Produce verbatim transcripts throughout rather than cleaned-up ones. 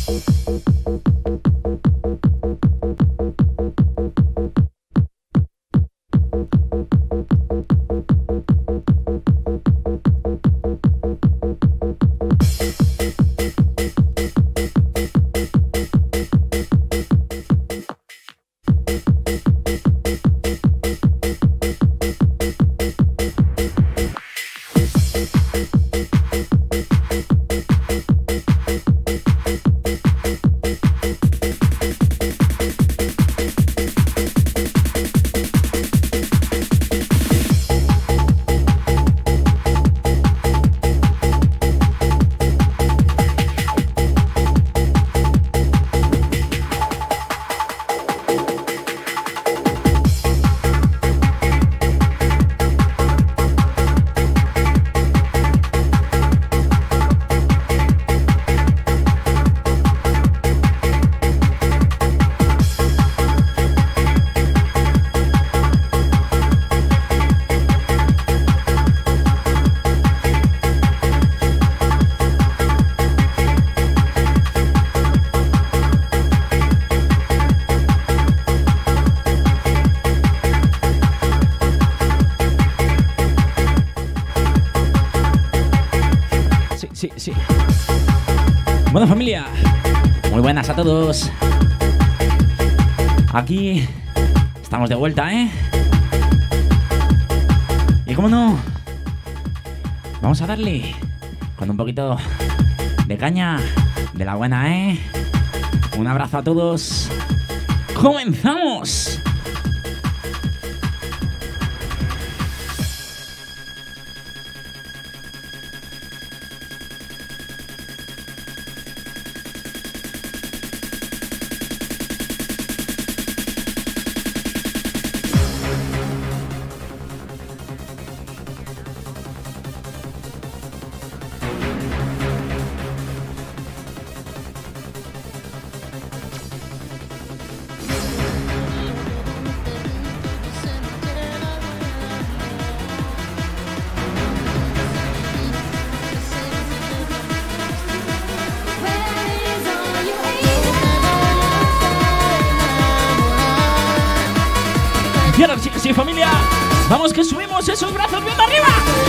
Sí, sí. Bueno, familia, muy buenas a todos. Aquí estamos de vuelta, ¿eh? Y cómo no, vamos a darle con un poquito de caña de la buena, ¿eh? Un abrazo a todos. ¡Comenzamos! Y ahora sí, sí, familia, vamos que subimos esos brazos bien arriba.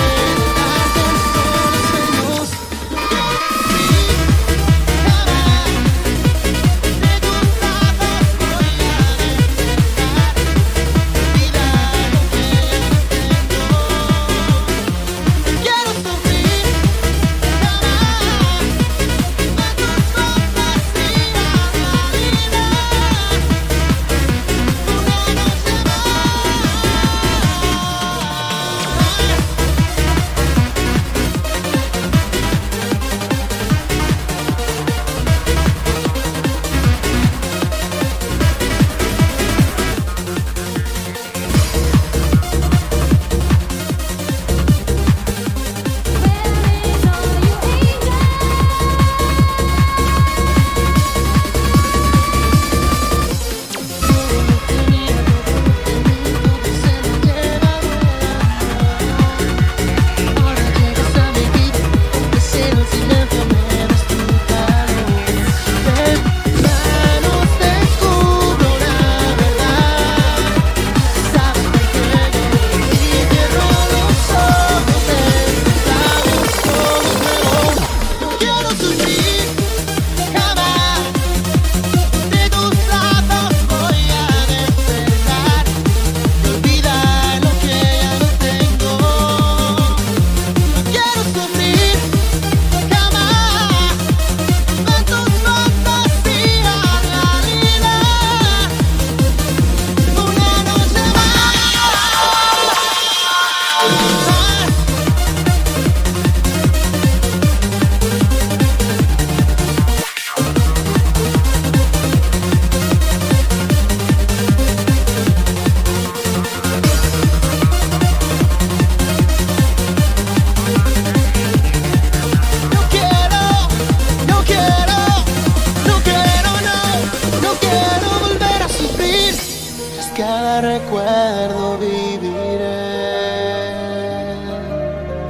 recuerdo viviré,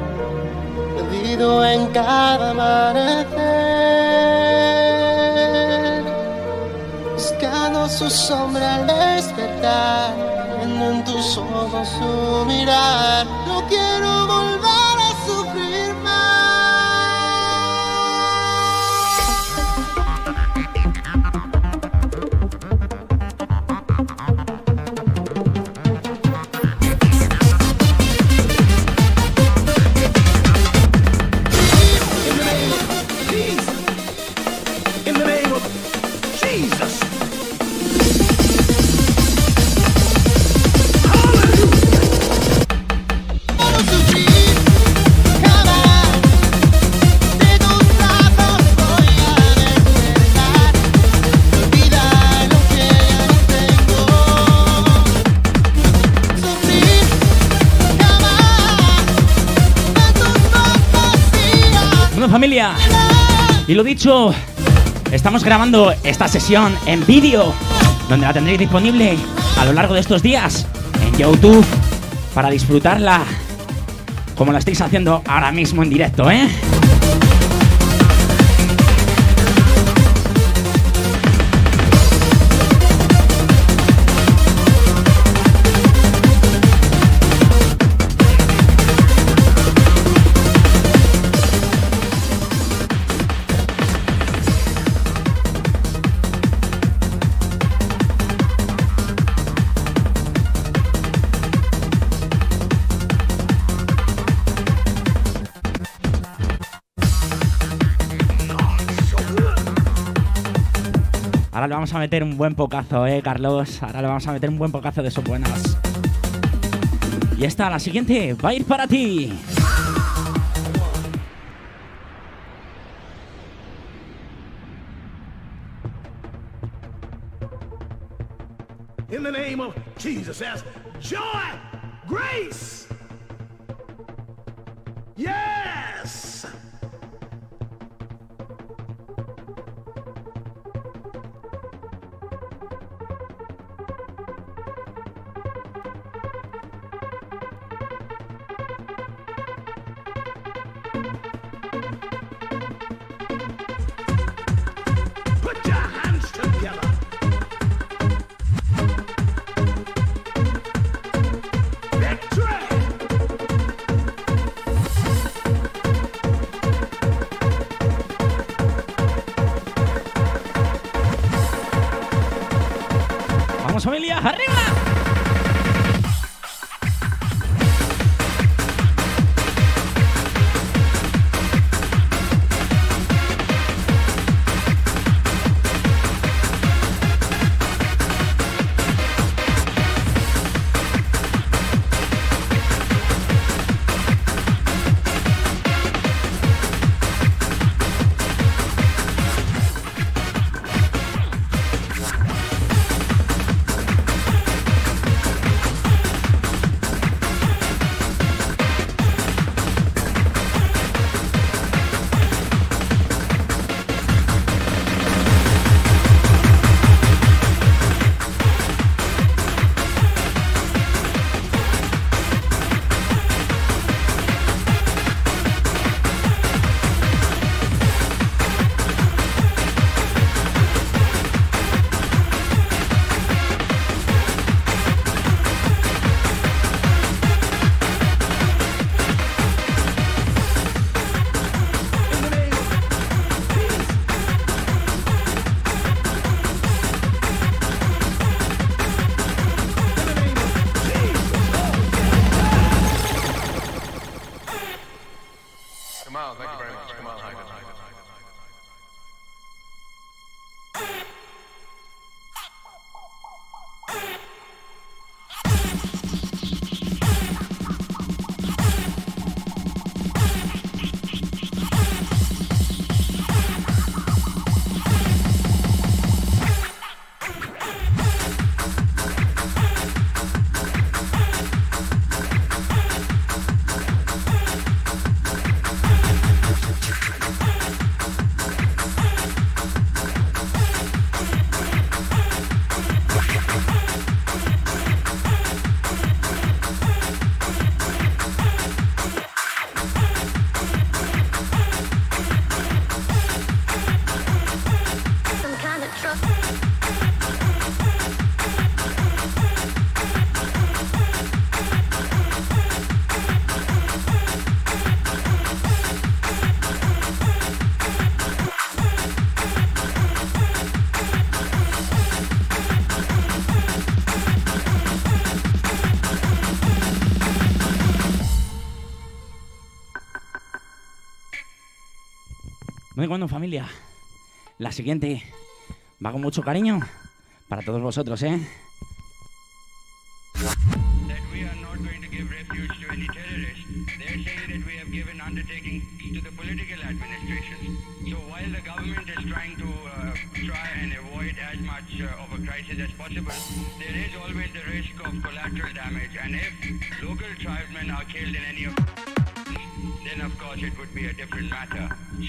perdido en cada amanecer. su sombra al despertar, viendo en tus ojos su mirar. No quiero volver a sufrir más. Familia, y lo dicho, estamos grabando esta sesión en vídeo, donde la tendréis disponible a lo largo de estos días en YouTube para disfrutarla como la estáis haciendo ahora mismo en directo, ¿eh? Ahora le vamos a meter un buen pocazo, eh, Carlos. Ahora le vamos a meter un buen pocazo de esos buenas. Y esta, la siguiente, va a ir para ti. In the name of Jesus, as joy, grace. Yes. Familia, arriba. Bueno, familia, la siguiente va con mucho cariño para todos vosotros, ¿eh? That we are not going to give refuge to any terrorists. They're saying that we have given undertakings to the political administration. So while the government is trying to uh, try and avoid as much uh, of a crisis as possible, there is always the risk of collateral damage. And if local tribesmen are killed in any of then of course it would be a different matter.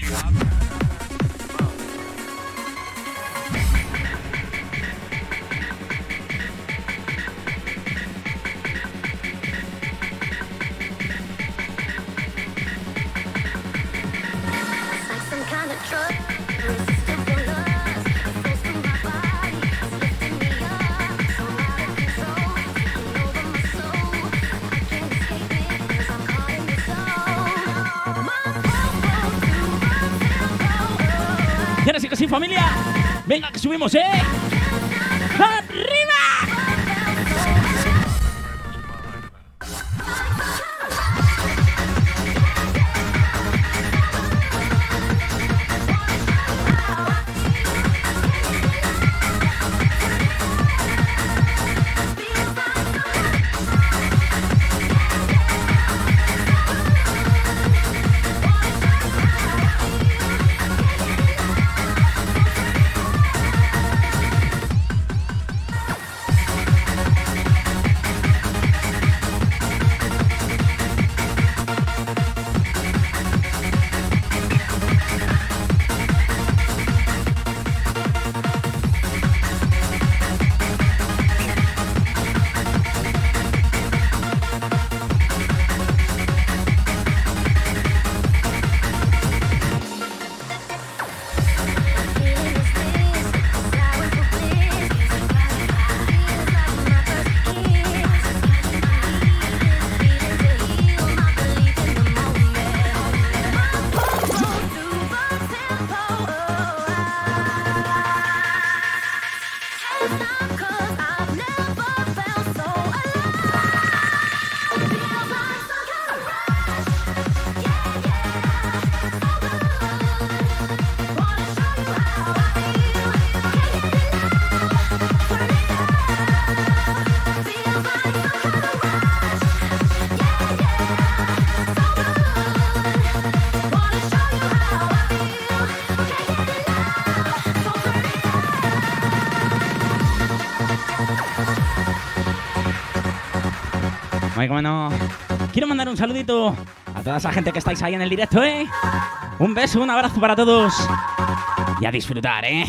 Y ahora sí que sí, familia. Venga, que subimos, ¿eh? ¡Arriba! Ay, cómo no. Quiero mandar un saludito a toda esa gente que estáis ahí en el directo, ¿eh? Un beso, un abrazo para todos. Y a disfrutar, ¿eh?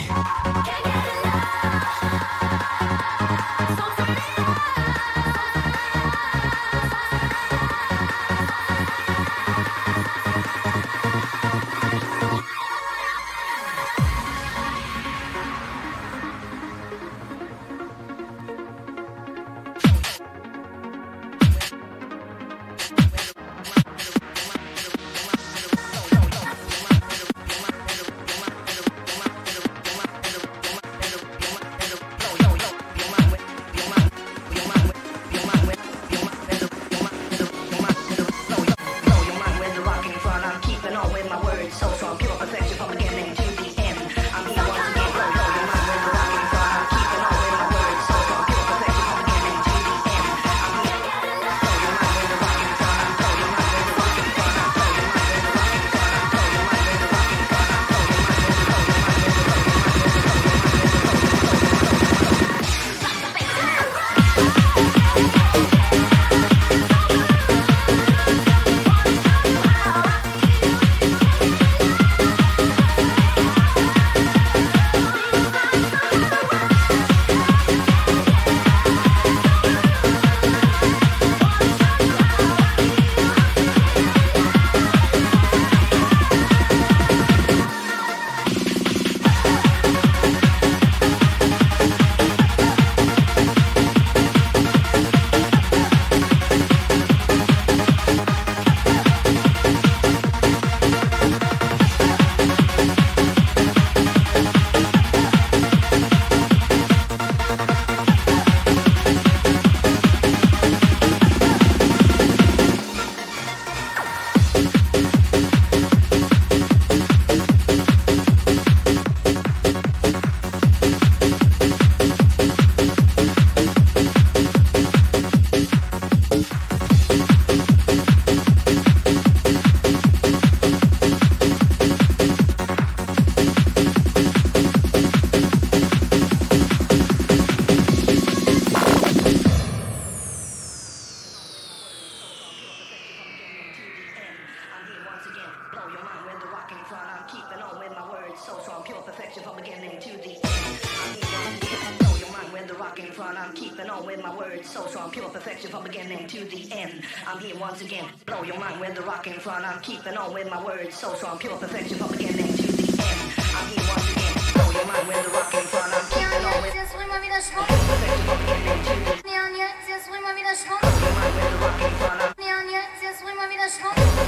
perfection from beginning to the end. I'm here once again, blow your mind with the rock in front. I'm keeping on with my words so strong, pure perfection from beginning to the end. I'm here once again, blow your mind with the rock in front. I'm keeping on with my words so strong, pure perfection from beginning to the end. I'm here once again, blow your mind with the rock in front. I'm keeping on with pure perfection from beginning to the end. Blow your mind with the rock in front. I'm pure perfection from beginning to the end.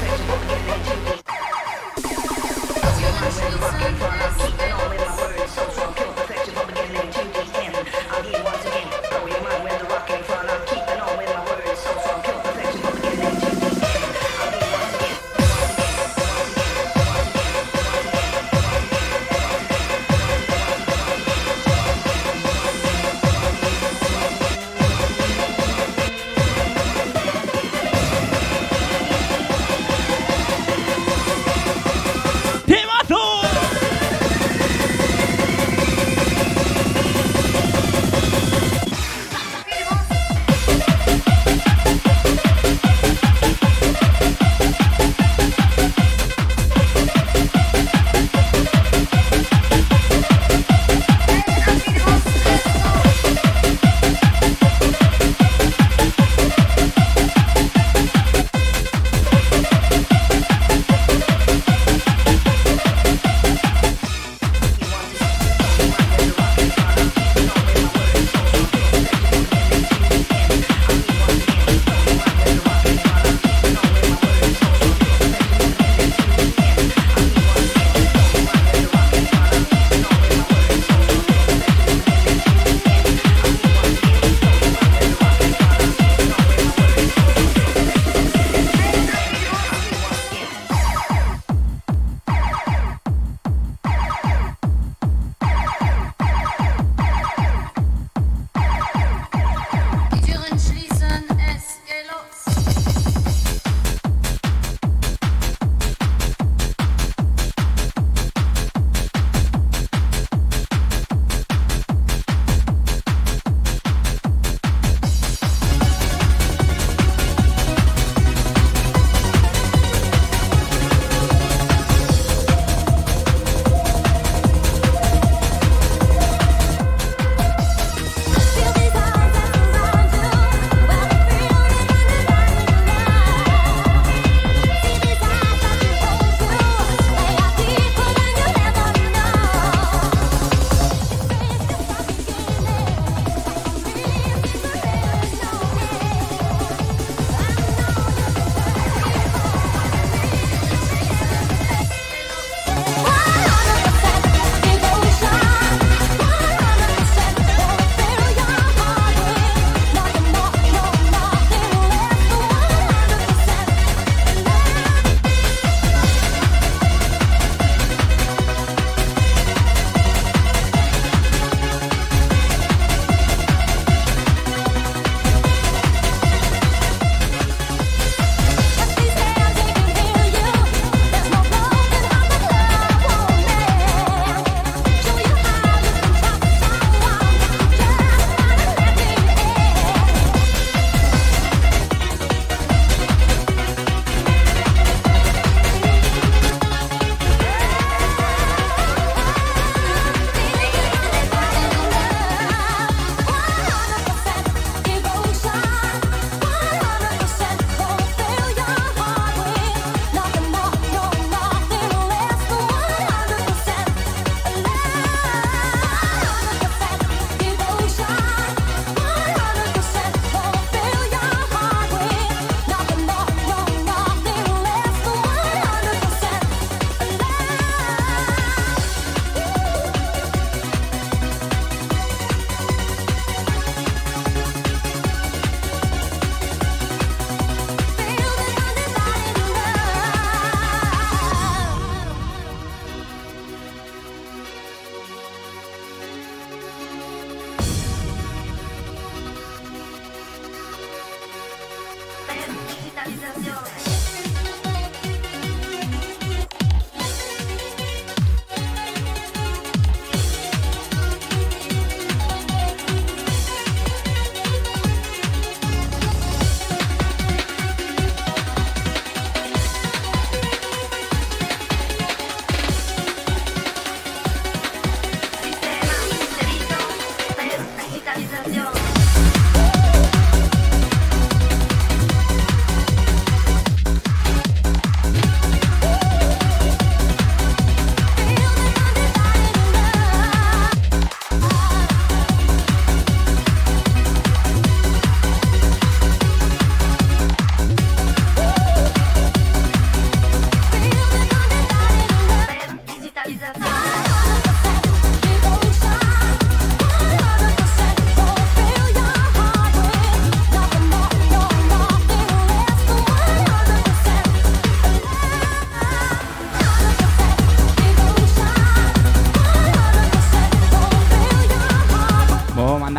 With the rock in front, I'm keeping on with my words so strong, pure perfection from beginning to the end. I'm here once again, blow your mind with the rock in front. I'm keeping on with my words so strong, pure perfection from beginning to the end. I'm here once again, once again, once again, once again, once ¡Temazo!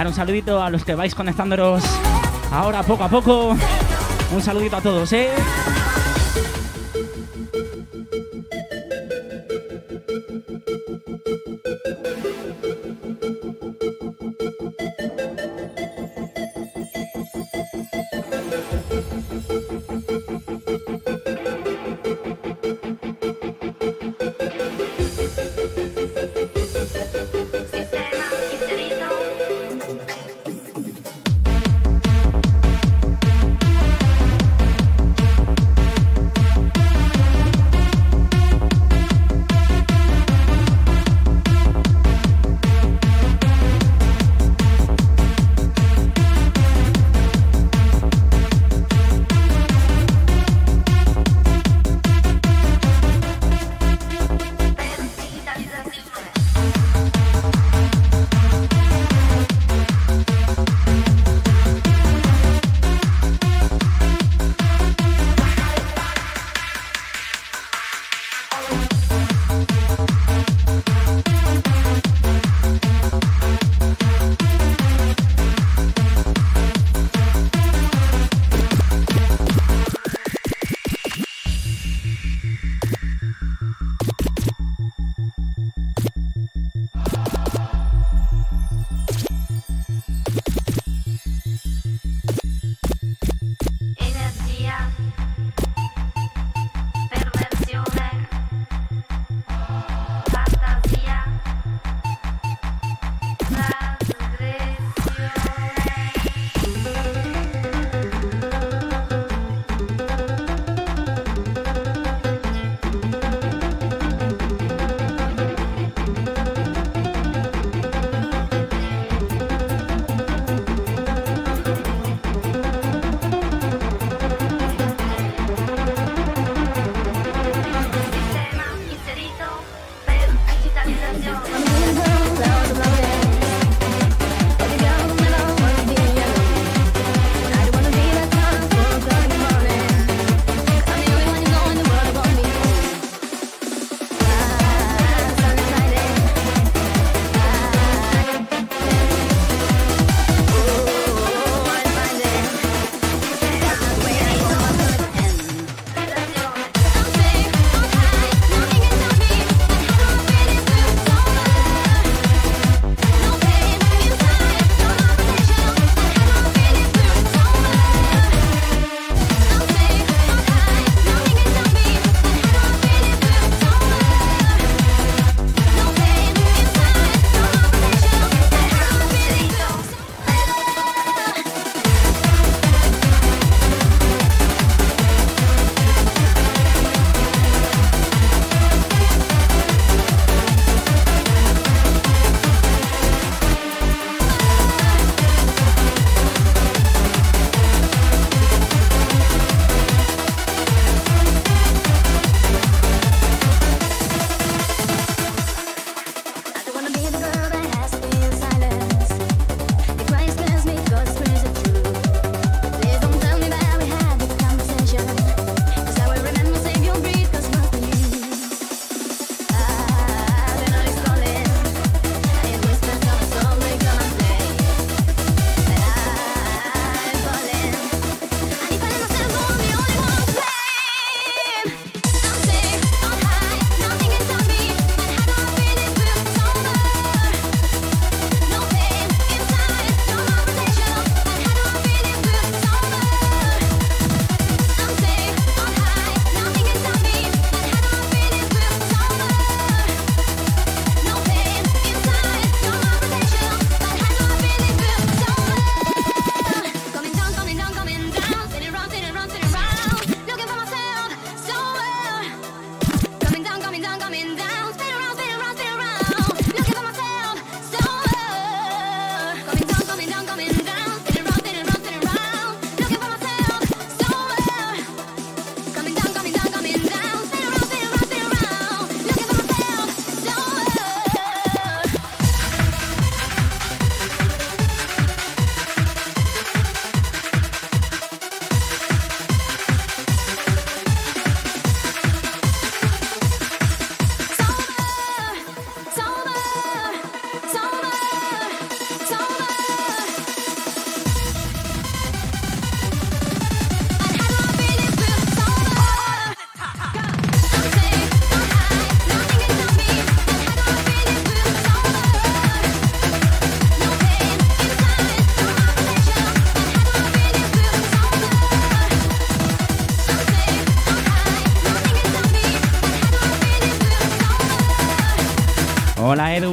un saludito a los que vais conectándonos ahora poco a poco. Un saludito a todos, ¿eh? Hola, Edu.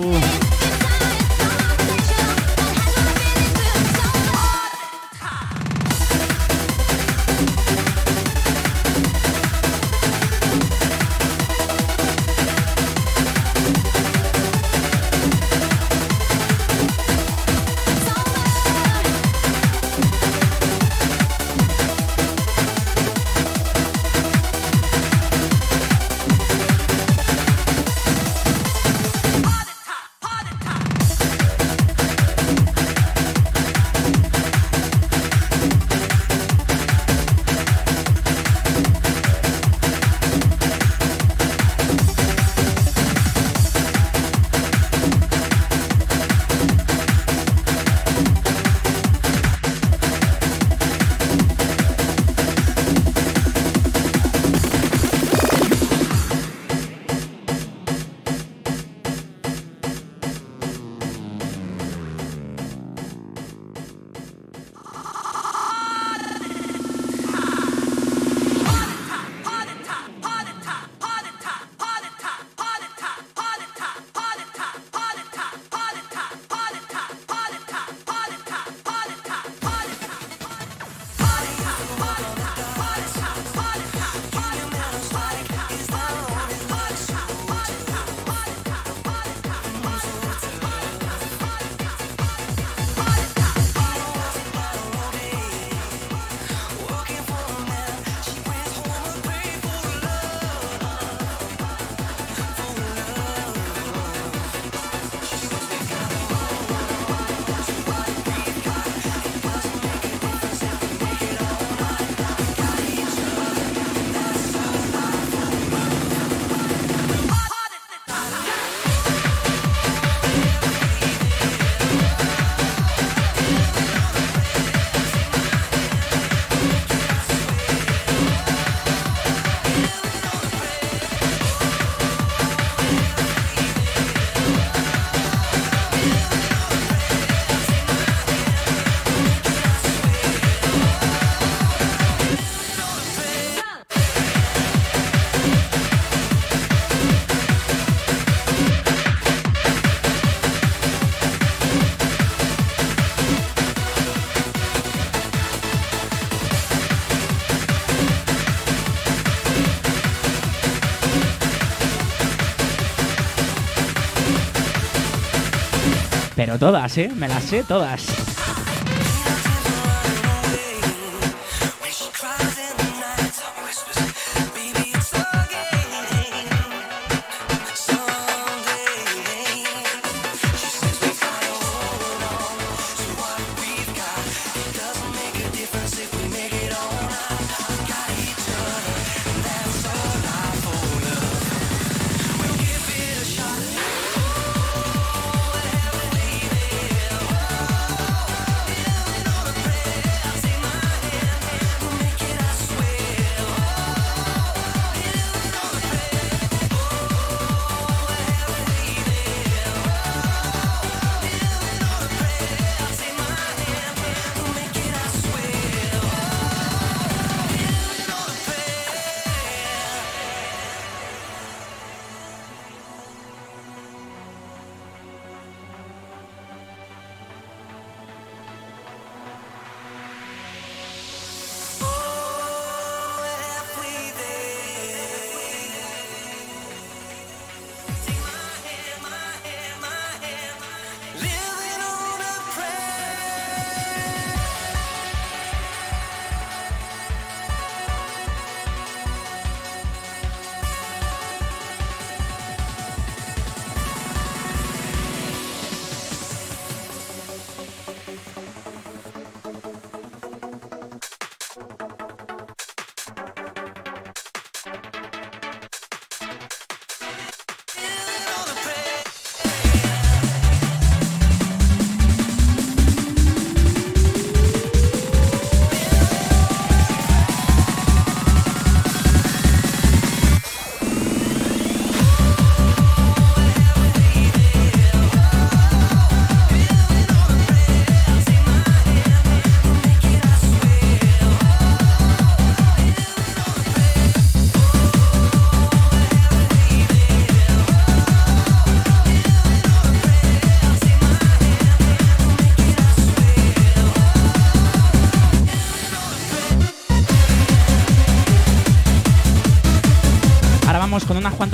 Pero todas, ¿eh? Me las sé todas.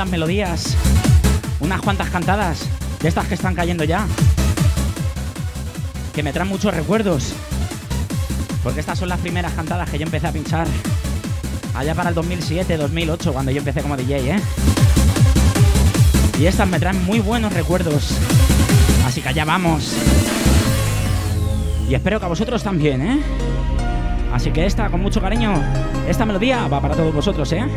melodías, unas cuantas cantadas de estas que están cayendo ya, que me traen muchos recuerdos, porque estas son las primeras cantadas que yo empecé a pinchar allá para el dos mil siete, dos mil ocho, cuando yo empecé como D J, ¿eh? Y estas me traen muy buenos recuerdos, así que allá vamos. Y espero que a vosotros también, ¿eh? Así que esta, con mucho cariño, esta melodía va para todos vosotros, ¿eh?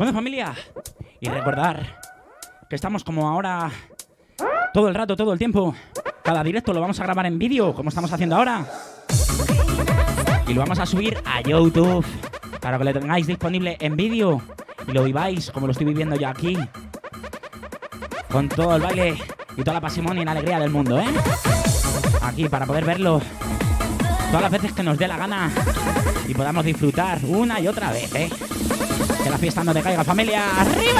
Bueno, familia, y recordar que estamos como ahora todo el rato, todo el tiempo. Cada directo lo vamos a grabar en vídeo, como estamos haciendo ahora. Y lo vamos a subir a YouTube para que lo tengáis disponible en vídeo y lo viváis como lo estoy viviendo yo aquí, con todo el baile y toda la pasión y la alegría del mundo, ¿eh? Aquí para poder verlo todas las veces que nos dé la gana y podamos disfrutar una y otra vez, ¿eh? Que la fiesta no te caiga, familia. ¡Arriba!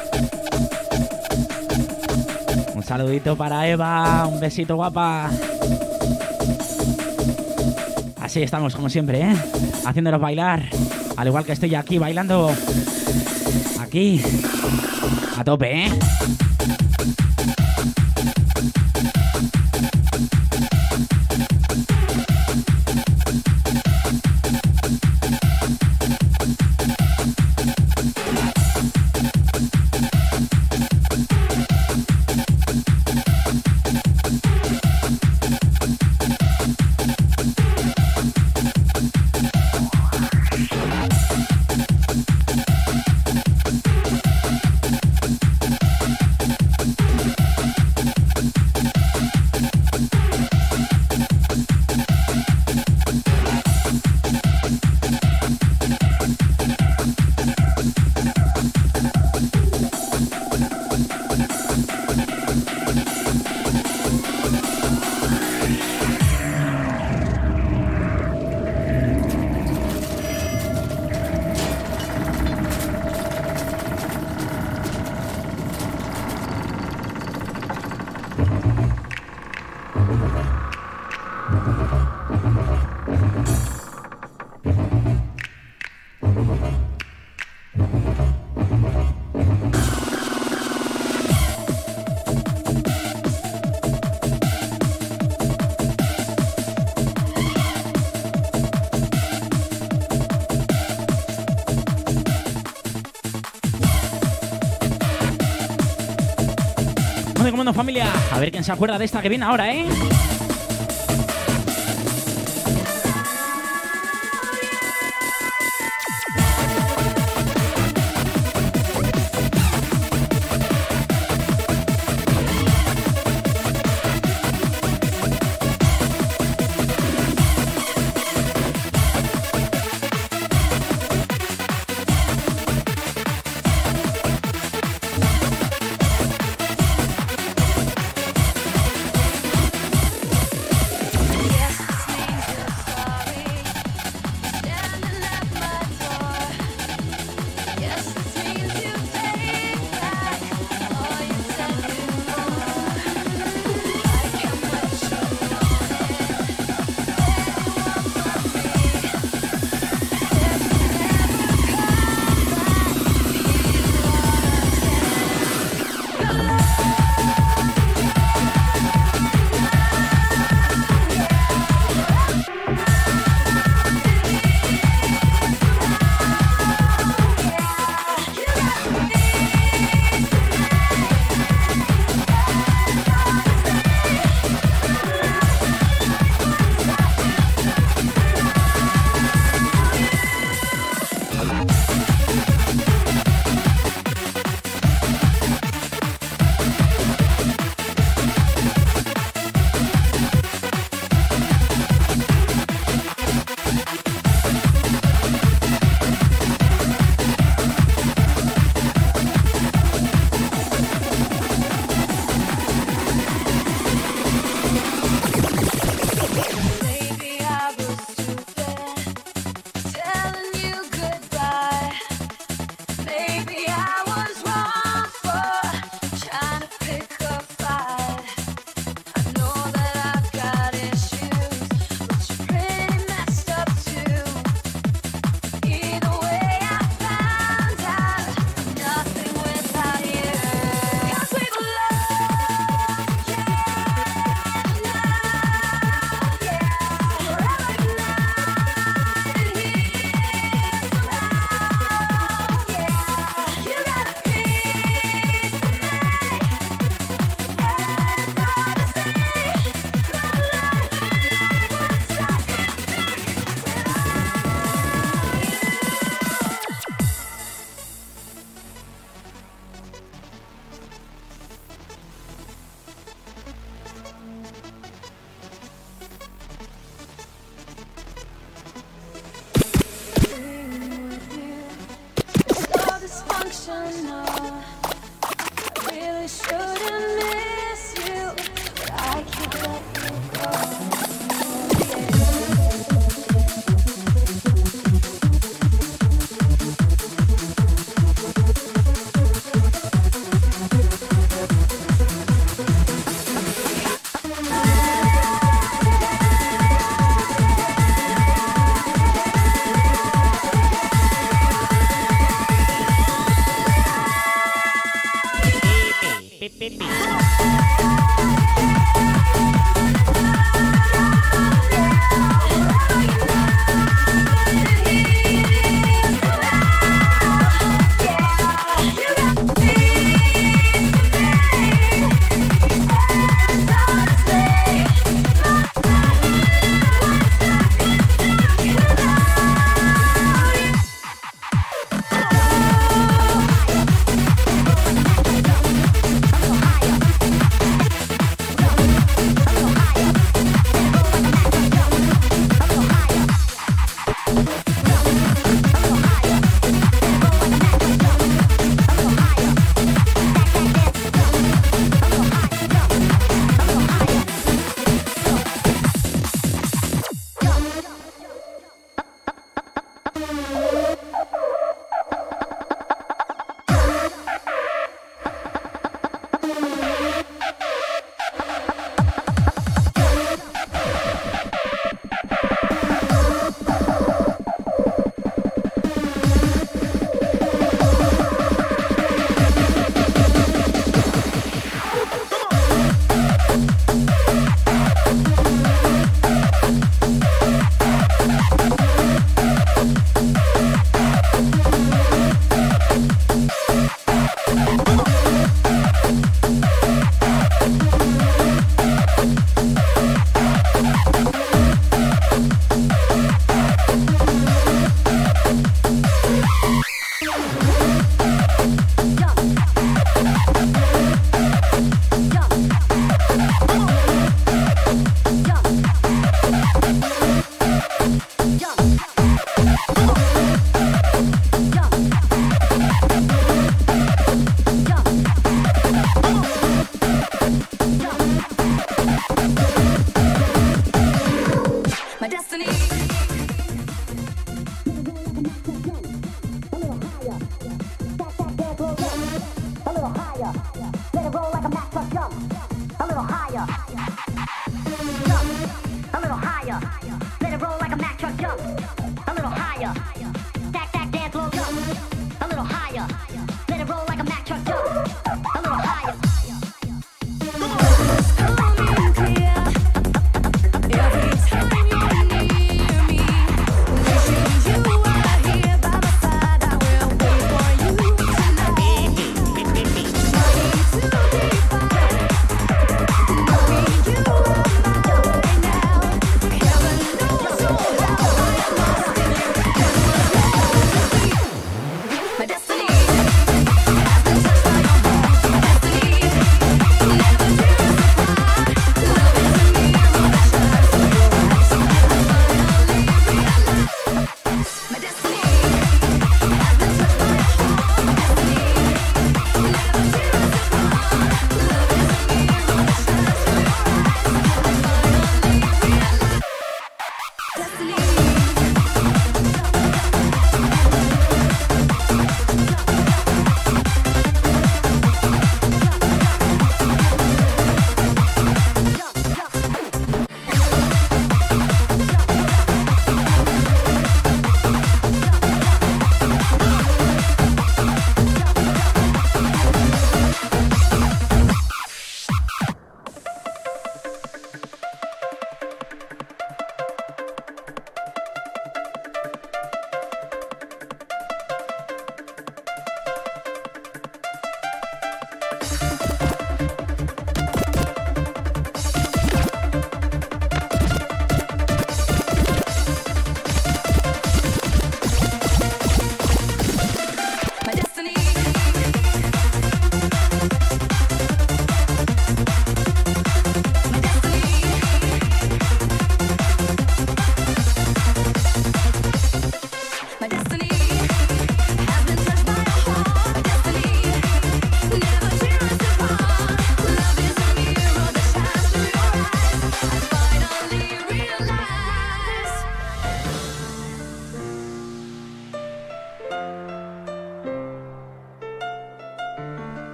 saludito para Eva, un besito guapa. así estamos como siempre, ¿eh? Haciéndolos bailar, al igual que estoy aquí bailando aquí a tope, ¿eh? Bueno, familia, a ver quién se acuerda de esta que viene ahora, ¿eh? pipi. Higher.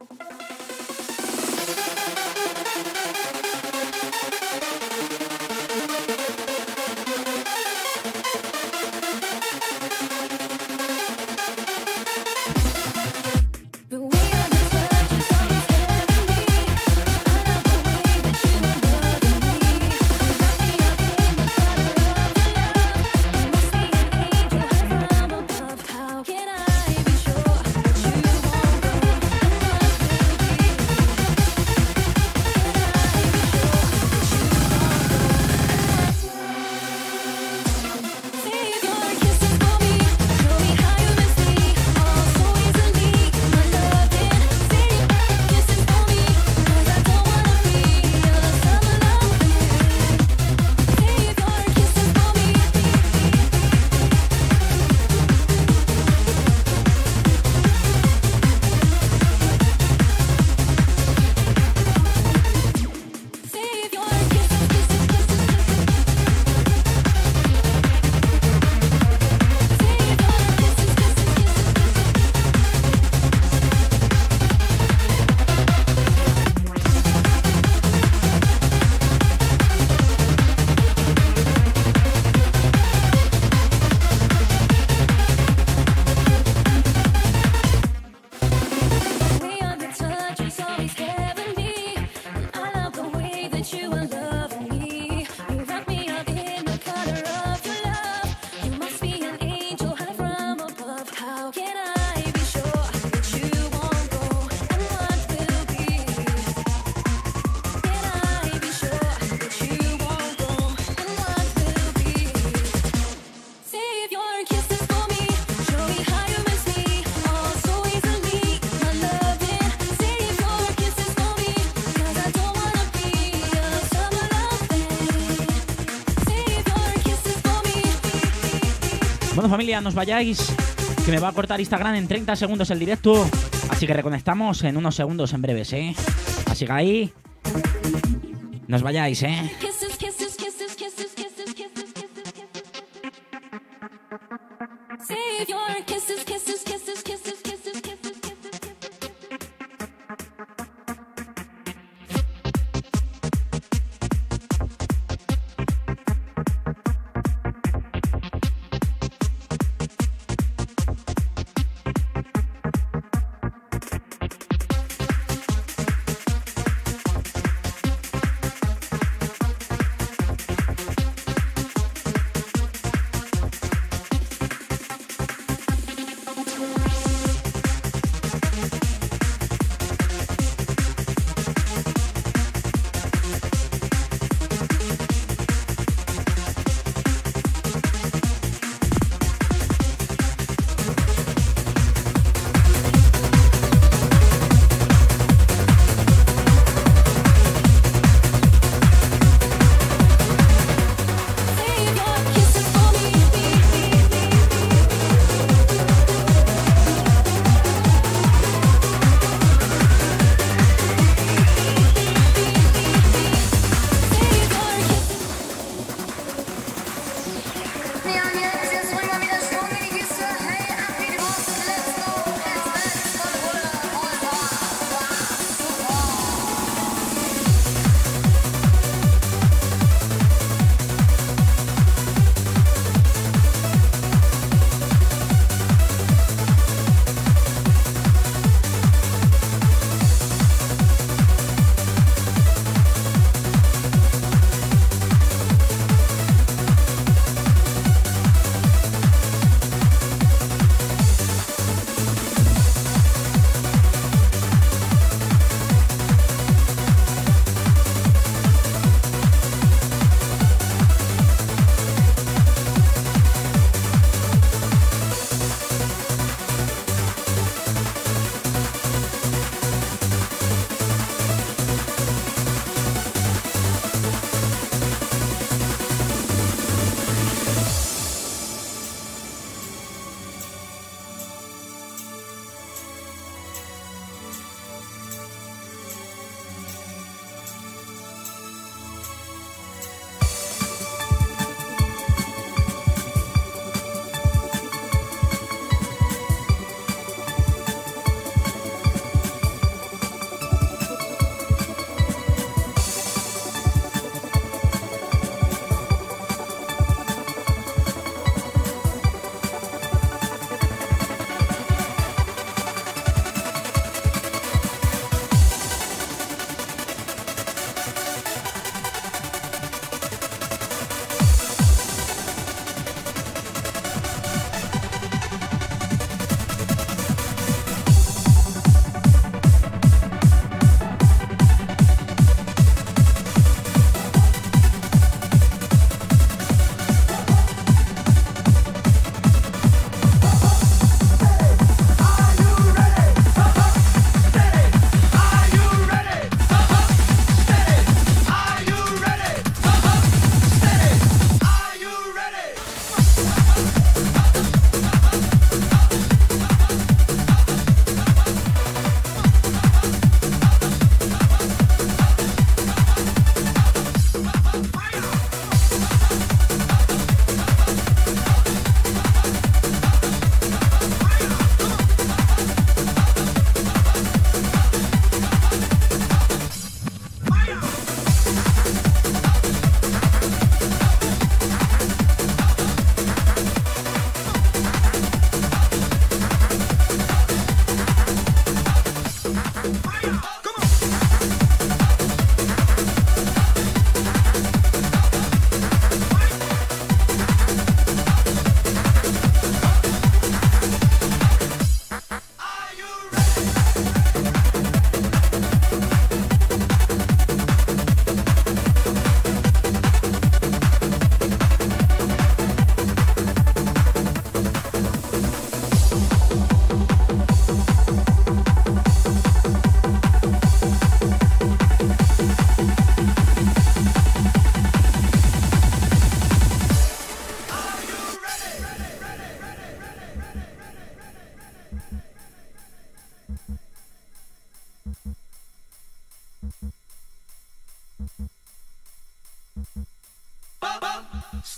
Bueno, familia, no os vayáis, que me va a cortar Instagram en treinta segundos el directo, así que reconectamos en unos segundos en breves, ¿eh? Así que ahí, no os vayáis, ¿eh?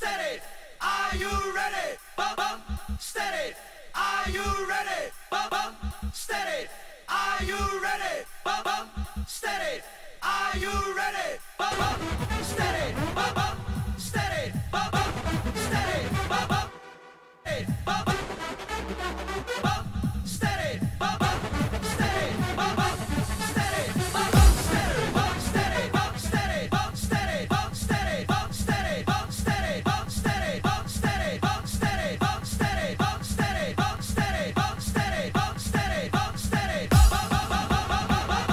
steady. Are you ready? Bump, bump, steady. Are you ready? Bump, bump, steady. Are you ready? Bump, bump, steady. Are you ready? Bump, bump, steady. Bump, bump, steady. Bump, bump, steady. Bump, bump, steady. Bump, bump, bump, steady. Bump, bump, steady. Bump, bump, steady. Bump, bump, steady. Bump, steady. Bump, steady. Bump, steady. Bump, steady. Bump, steady. Bump, steady. Bump, steady. Bump, steady. Bump, steady. Bump, steady. Bump, steady. Bump, steady. Bump, steady. Bump, steady. Bump, steady. Bump, bump, bump, bump, bump, bump, bump, bump,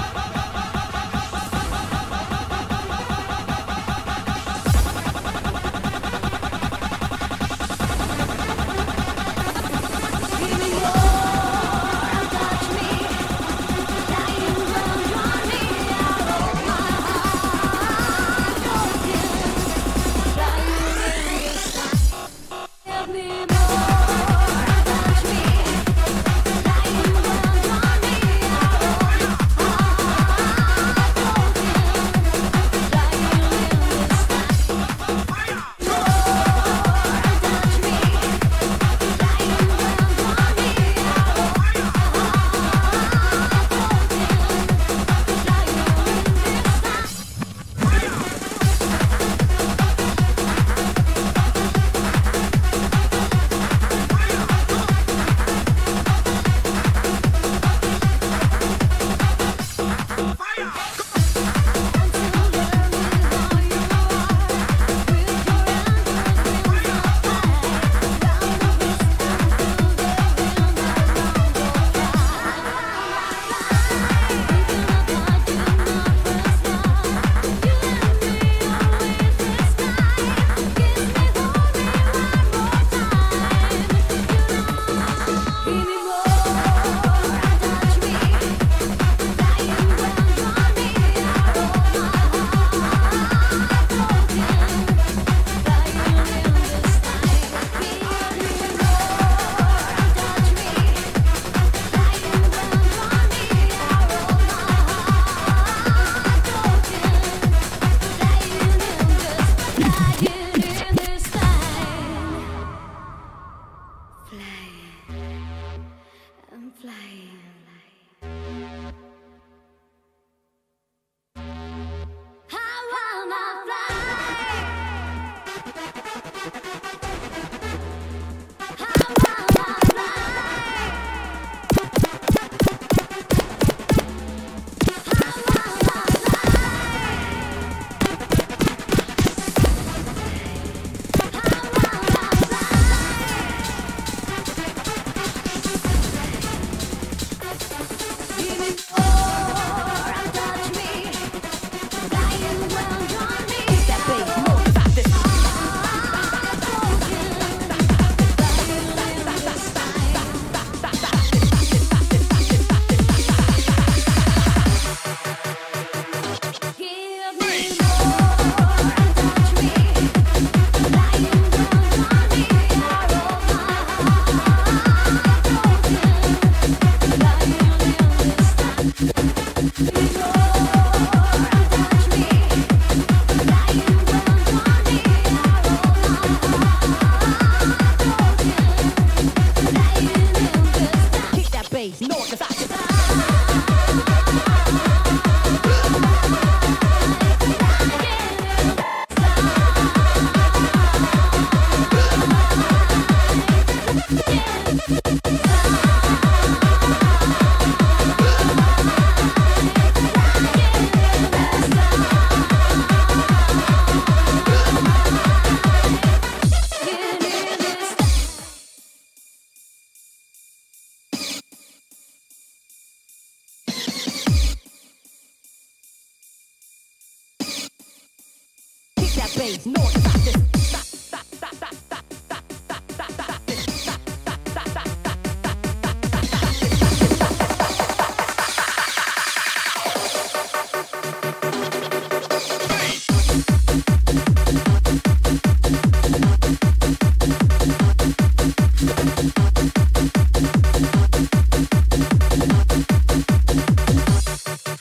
bass, no, stop this.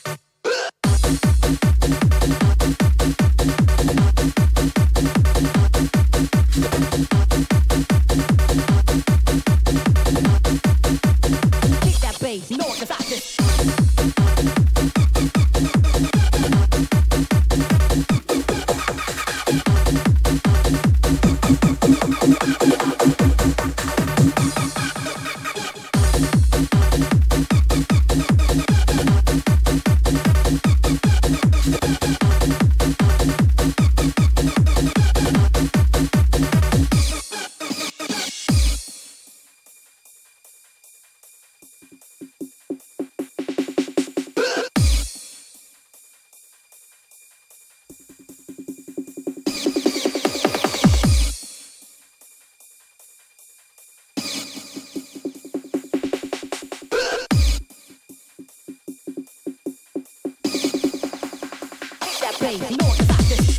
We'll be right back. bass, you know what the fact is.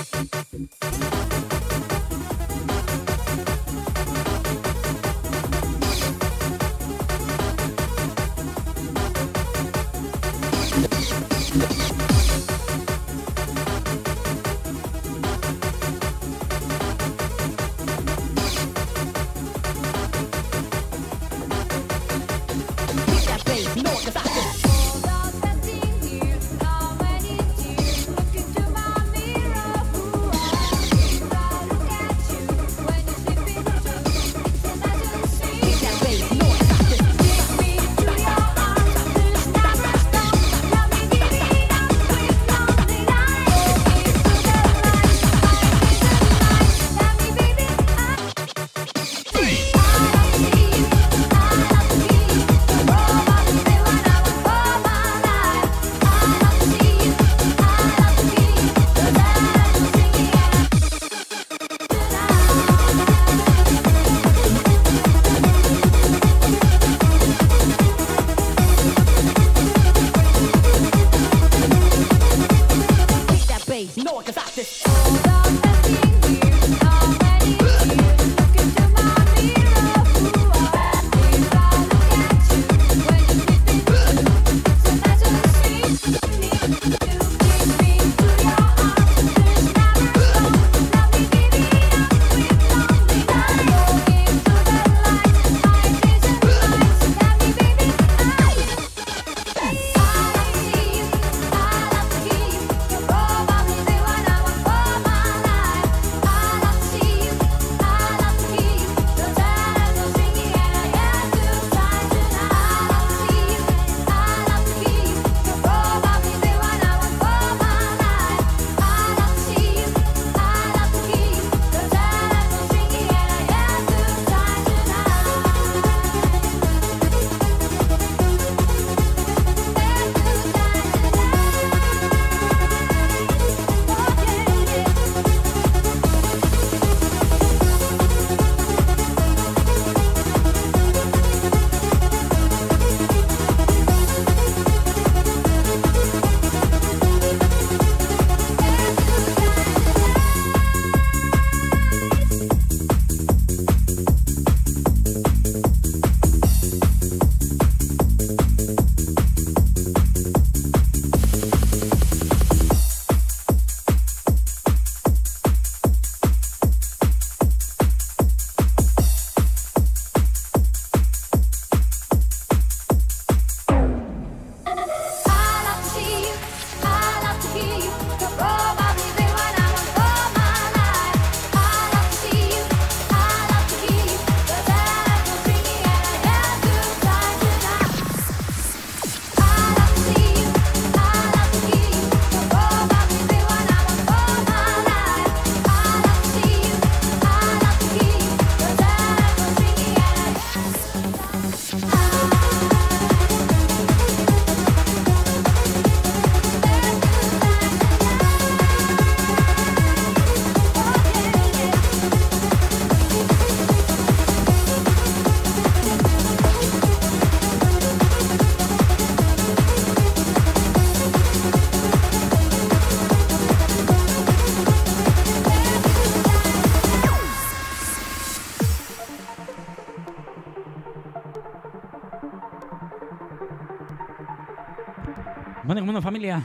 Bueno, bueno, familia,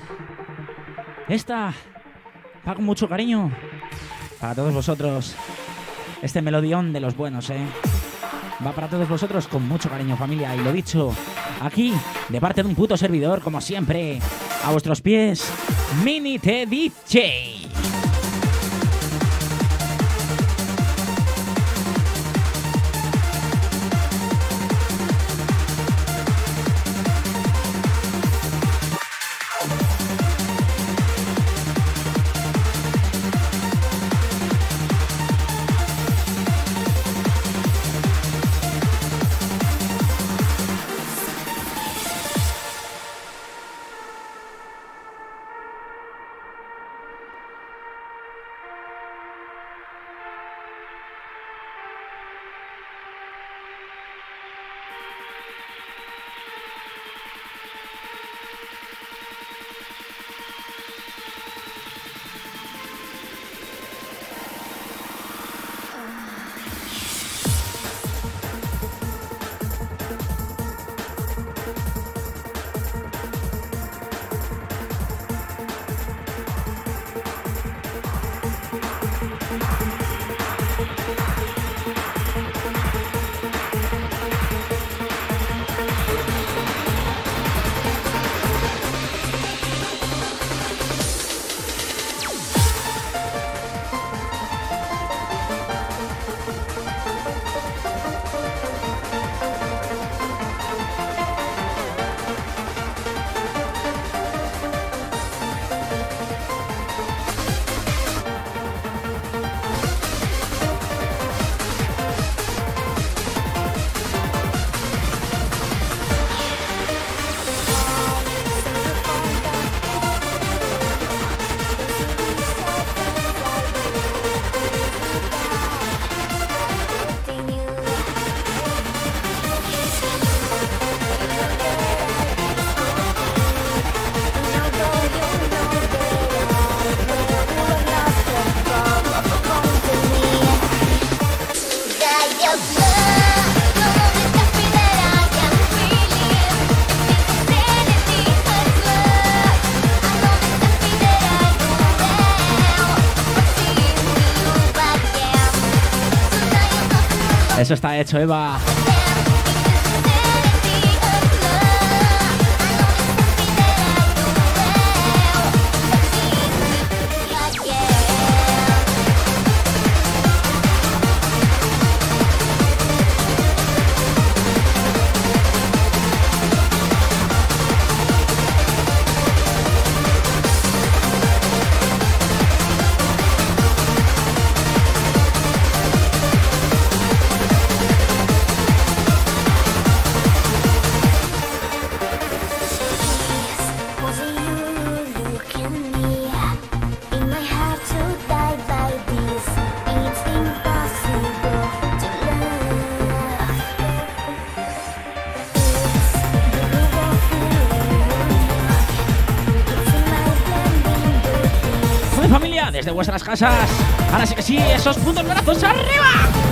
esta va con mucho cariño para todos vosotros. Este melodión de los buenos, ¿eh? Va para todos vosotros con mucho cariño, familia. Y lo dicho, aquí, de parte de un puto servidor, como siempre, a vuestros pies, Mini T D J. Eso está hecho, Eva. Desde vuestras casas. Ahora sí que sí, esos puntos brazos arriba.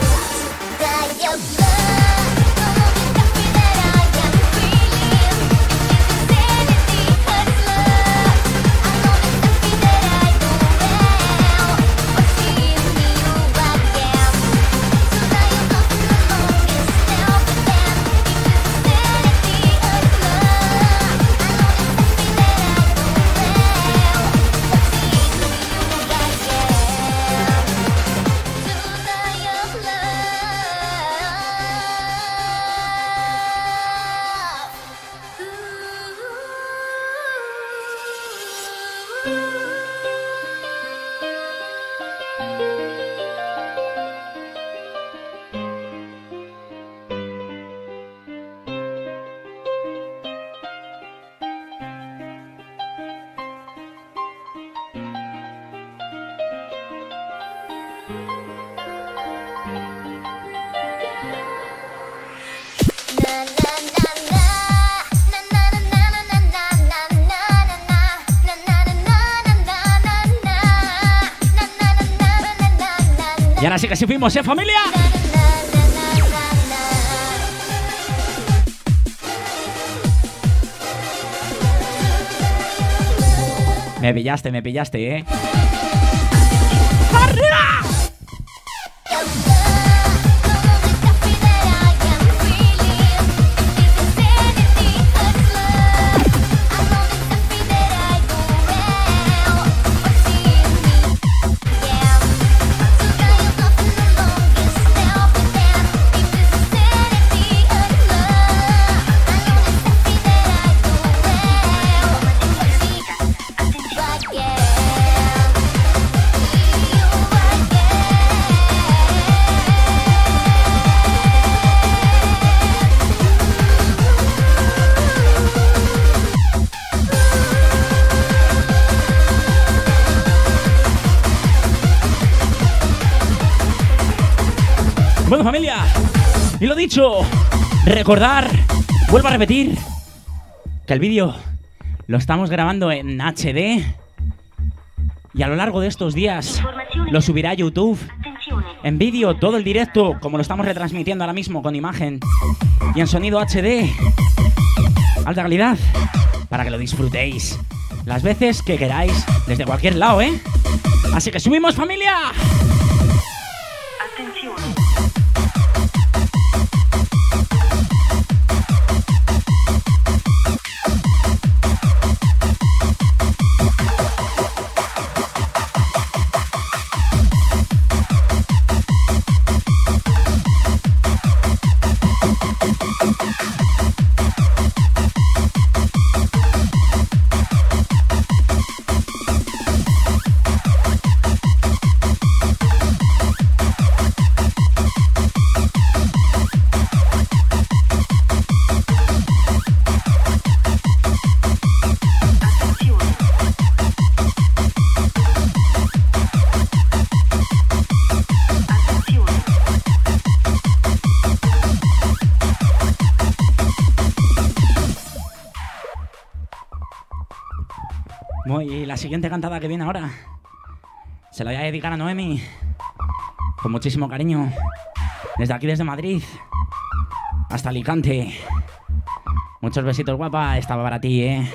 Y ahora sí que sí fuimos, ¿eh, familia? Me pillaste, me pillaste, ¿eh? ¡Arriba! Bueno, familia, y lo dicho, recordar, vuelvo a repetir, que el vídeo lo estamos grabando en H D y a lo largo de estos días lo subirá a YouTube en vídeo, todo el directo, como lo estamos retransmitiendo ahora mismo con imagen y en sonido H D, alta calidad, para que lo disfrutéis las veces que queráis, desde cualquier lado, ¿eh? Así que subimos, familia. Atención. Y la siguiente cantada que viene ahora se la voy a dedicar a Noemi con muchísimo cariño, desde aquí, desde Madrid hasta Alicante. Muchos besitos, guapa. Estaba para ti, eh.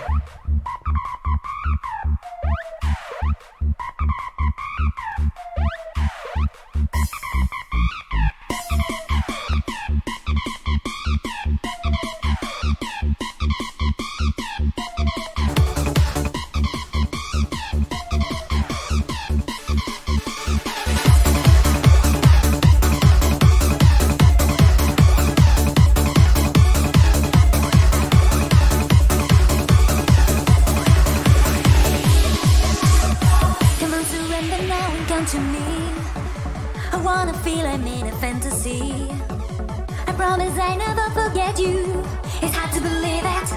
fantasy. I promise I never forget you. It's hard to believe it.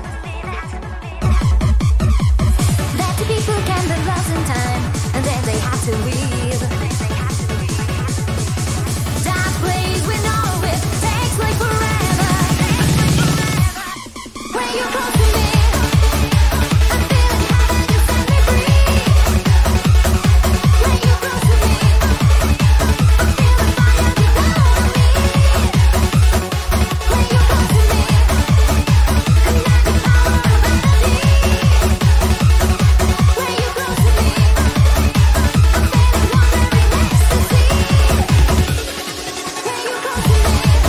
That the people can be lost in time, and then they have to leave. That place we know it takes like forever. When you're close to me, I'm feeling heaven, you set me free. When you're close to me, I feel the fire keep on me. When you're close to me, and not the power of vanity. When you're close to me, I'm feeling wandering ecstasy. When you're close to me.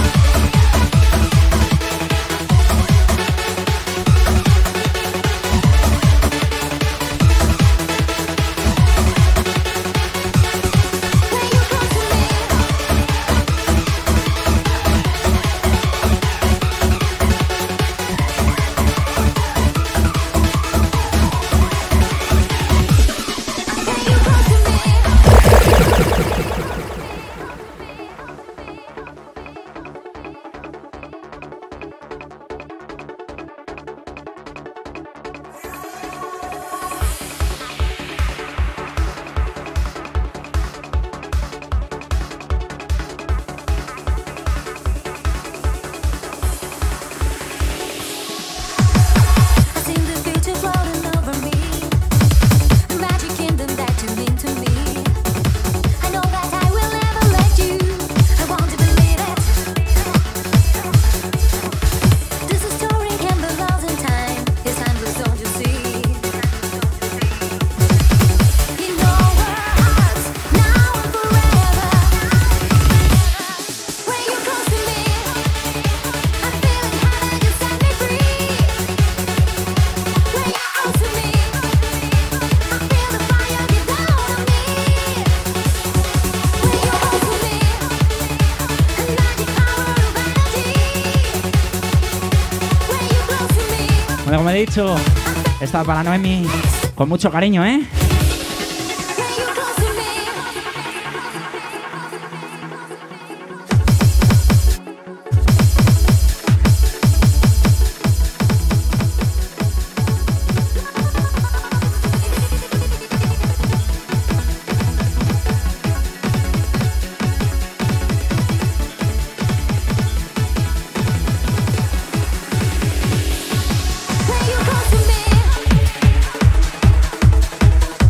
I've seen the future floating over me, the magic kingdom that you mean to me. I know that I will never let you. I want to believe it. This story can be lost in time. It's timeless, don't you see? You know our hearts now and forever. When you're close to me, I'm feeling heaven, you set me free. When you're close to me, I feel the fire keep down on me. When you're close to me, and not the power of vanity. When you're close to me, Bueno, como he dicho, esta para Noemi, con mucho cariño, ¿eh? when you're close to me. When you're close to me.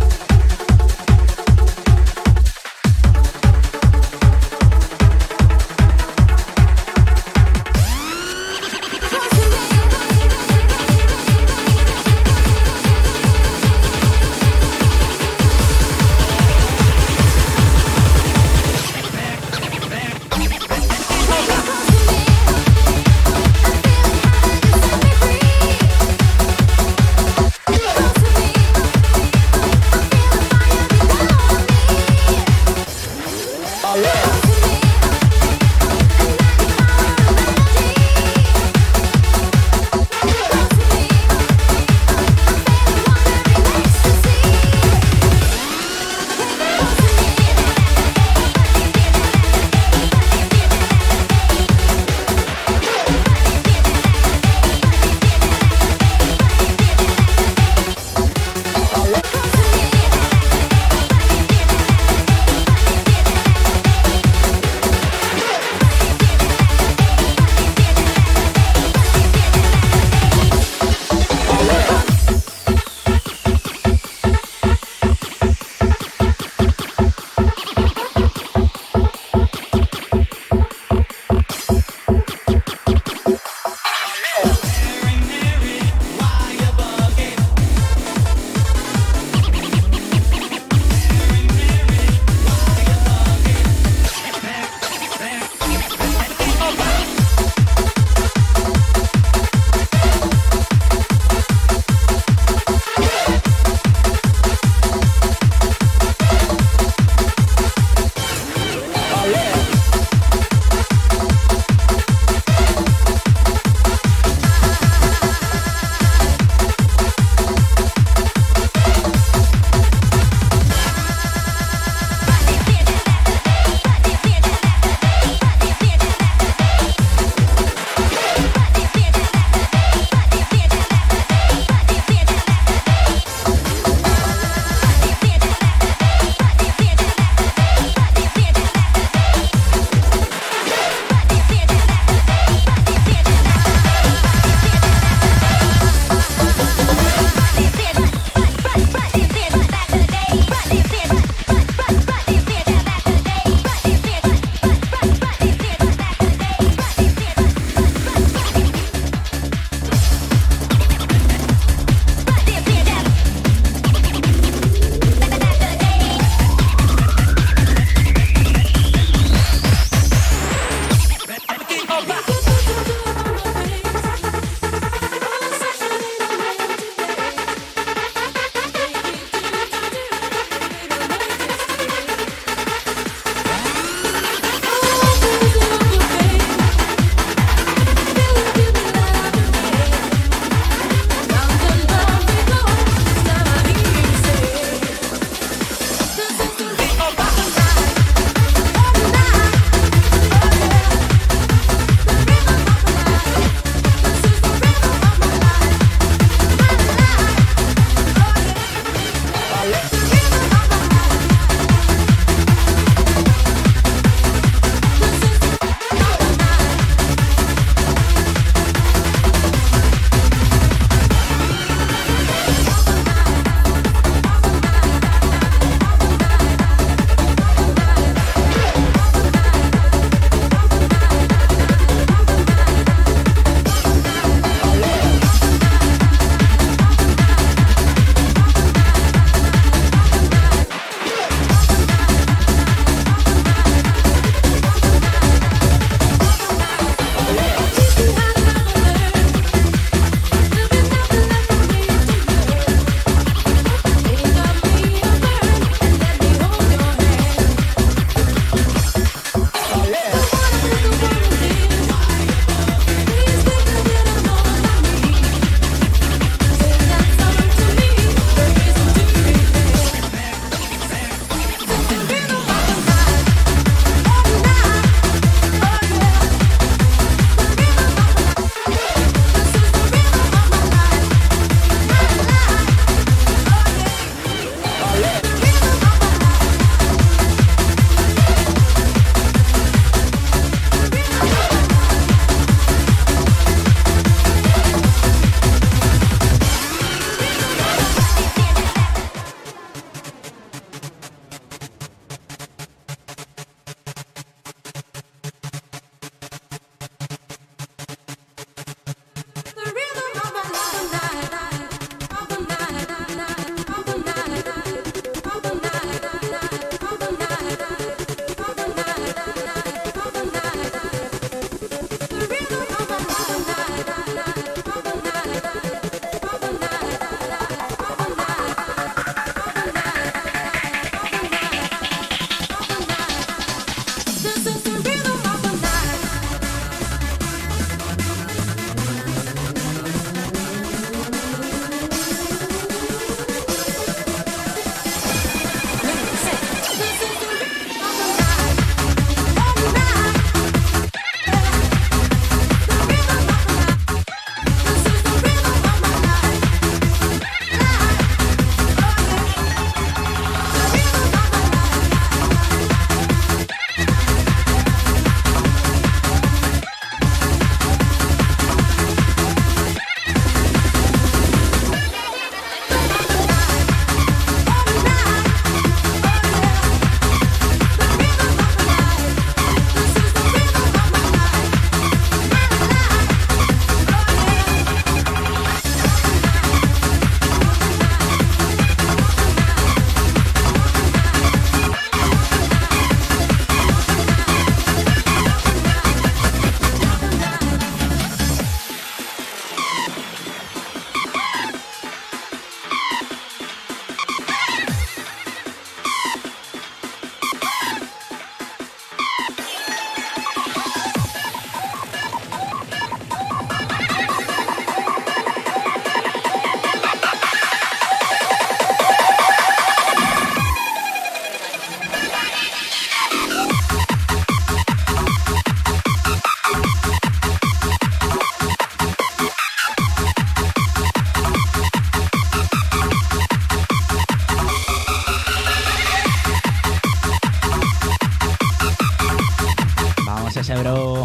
cuidarse, bro.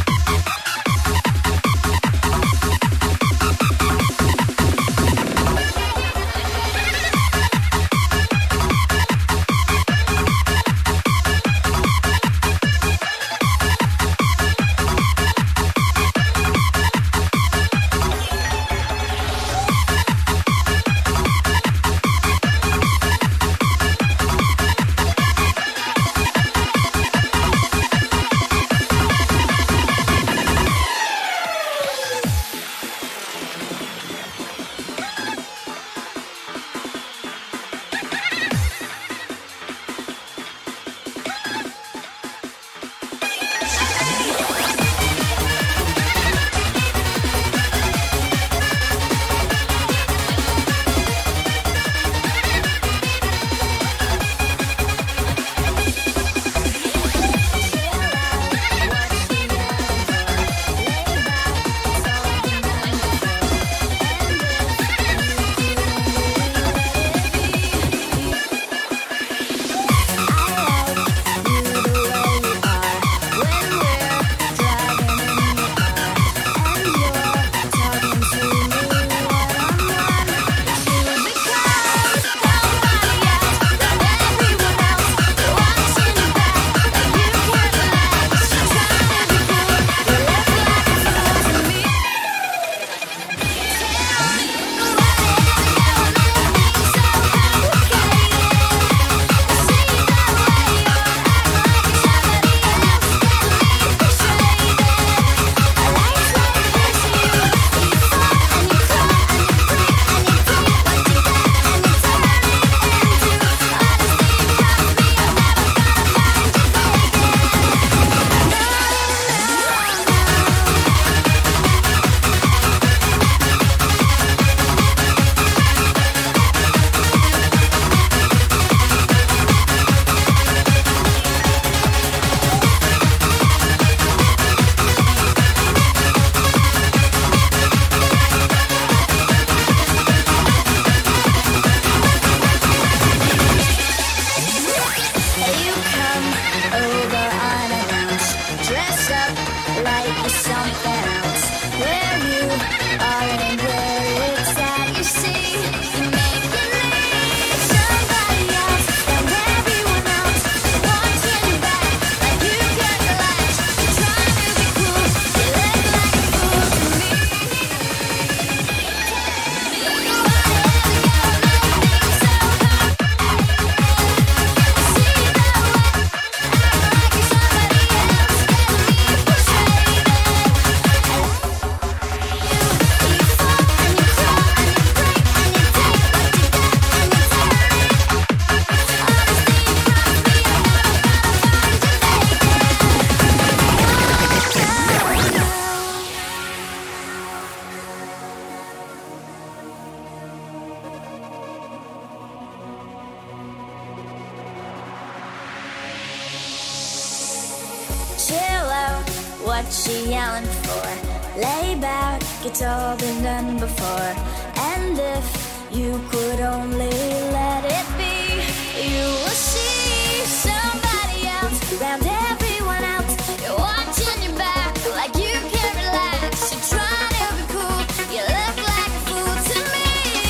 What she yelling for? Lay back, it's all been done before. And if you could only let it be, you will see somebody else around everyone else. You're watching your back like you can't relax. You're trying to be cool, you look like a fool to me.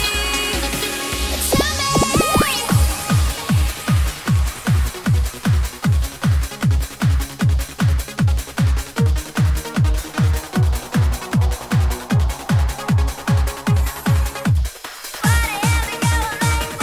Tell me. Why the hell they go like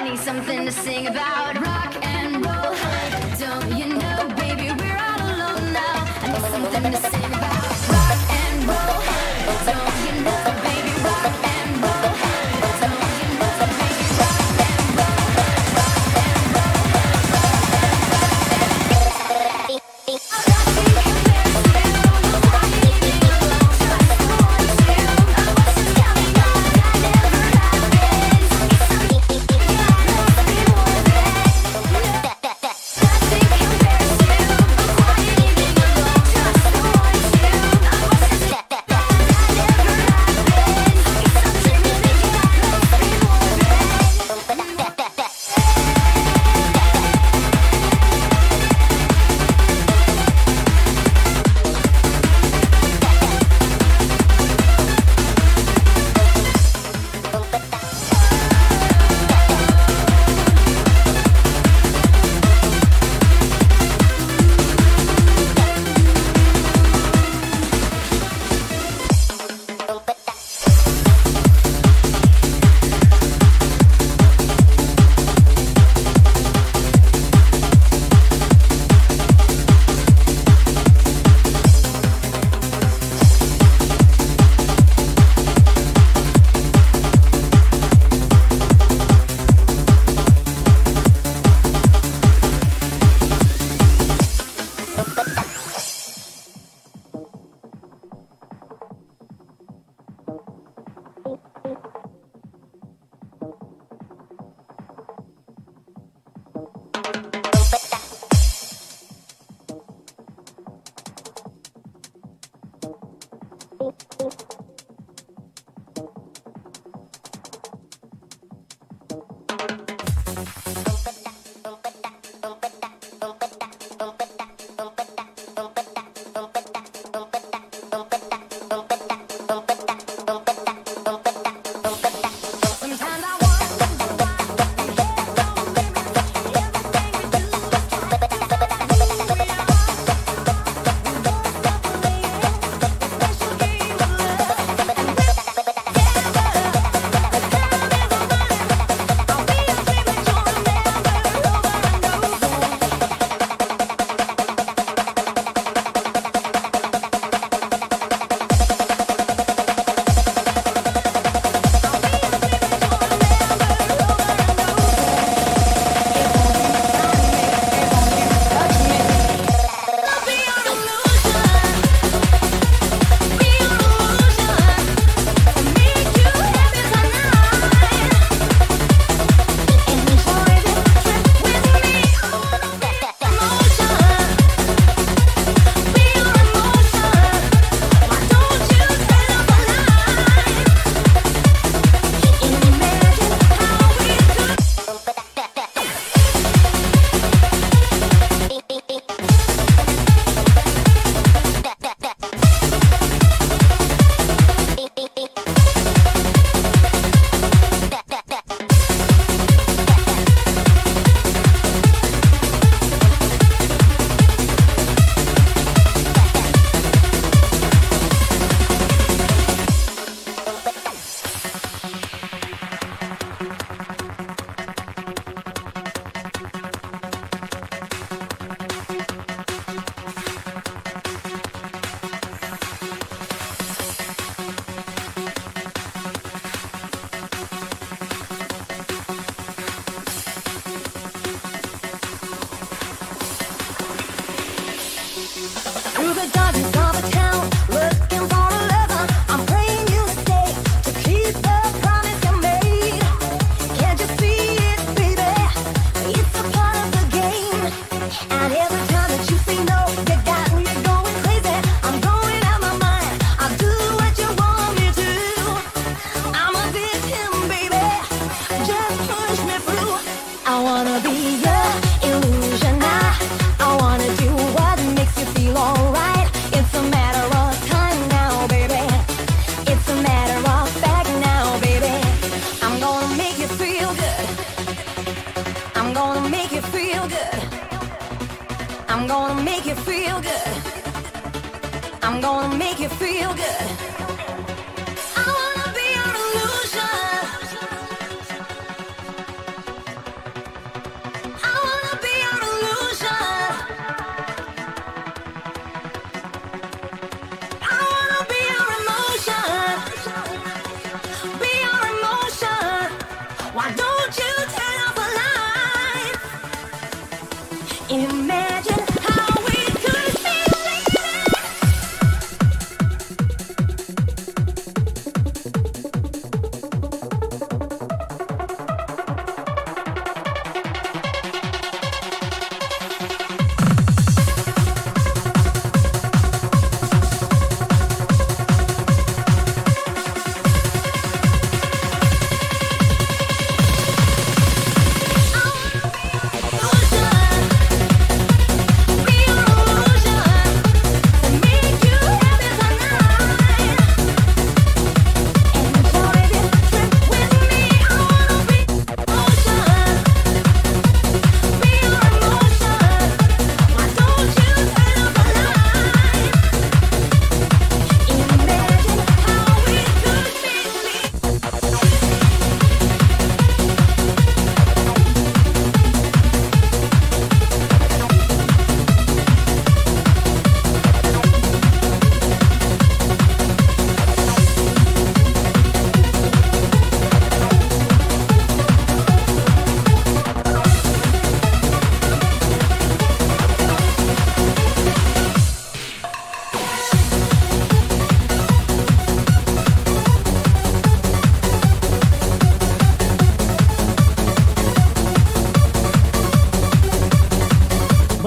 I need something to sing about. Rock and roll. Don't you know, baby, we're all alone now. I need something to sing about. Rock and roll. Don't you know, baby, rock and roll. Don't you know, baby, rock and roll. Rock and roll.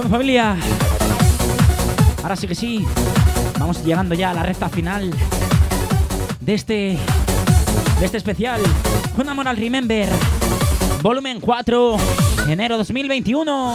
Bueno, familia, ahora sí que sí, vamos llegando ya a la recta final de este, de este especial. Una Moral Remember, volumen cuatro, enero dos mil veintiuno.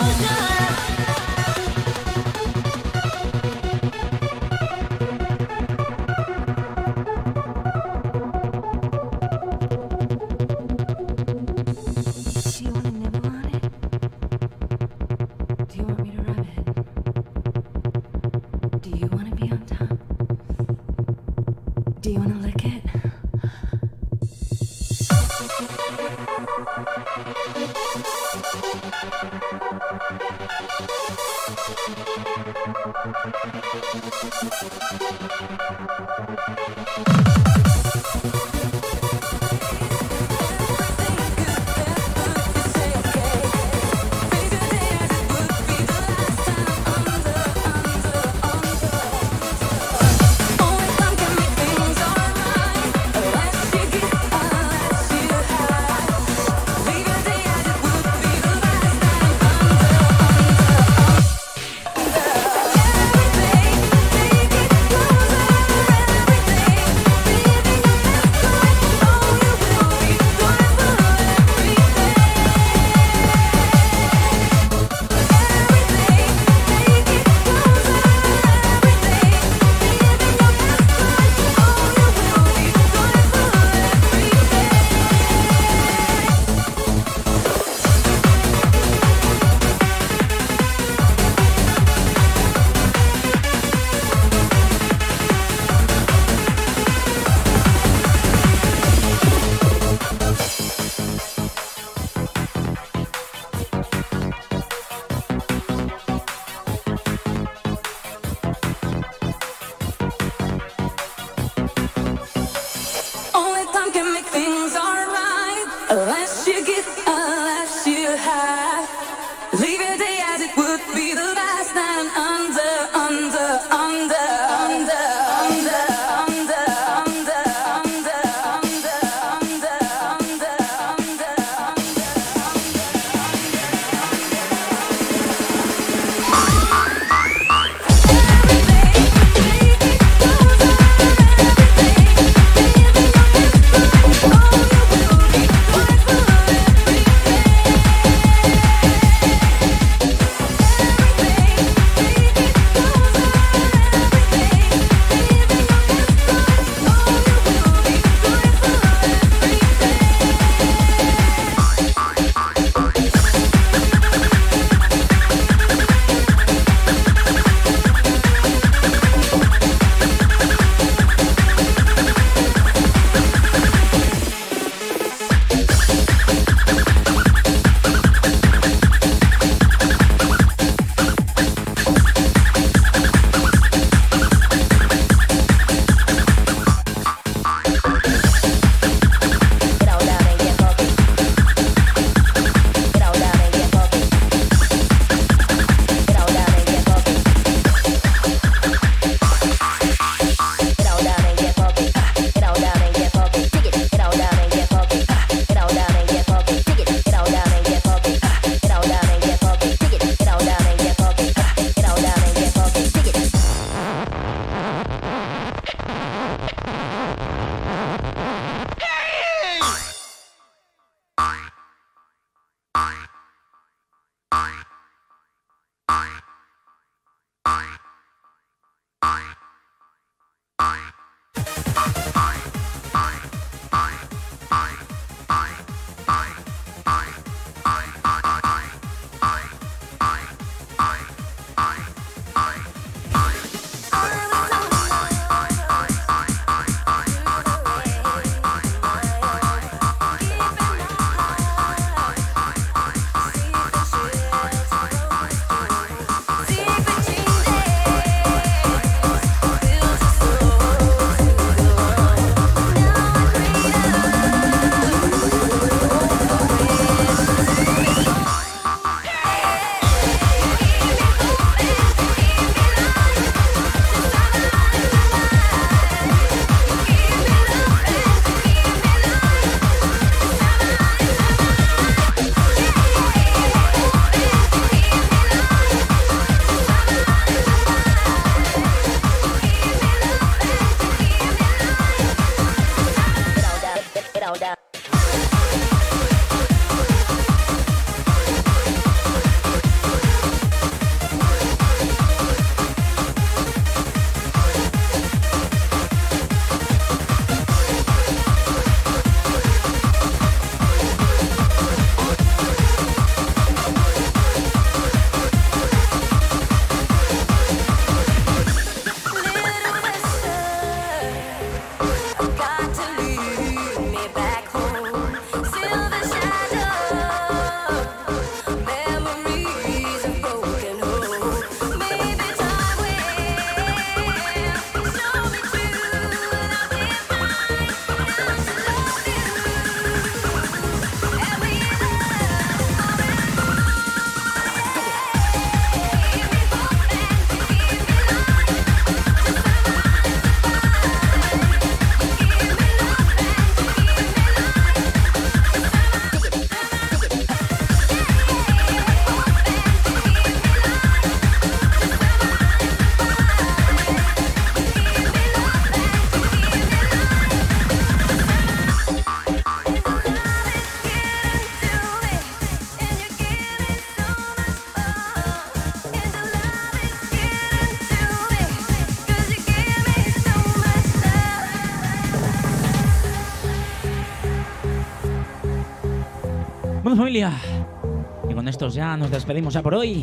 Bueno, familia, y con estos ya nos despedimos ya por hoy.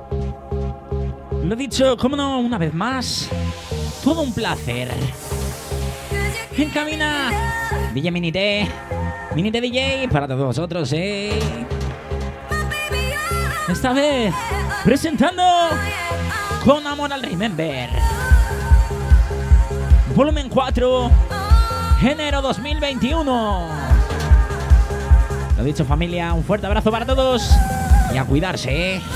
Lo dicho, como no, una vez más, todo un placer. En cabina, D J Minite, Minite D J para todos vosotros, eh. Esta vez, presentando Con Amor al Remember. Volumen cuatro, enero dos mil veintiuno. Lo dicho, familia, un fuerte abrazo para todos y a cuidarse, ¿eh?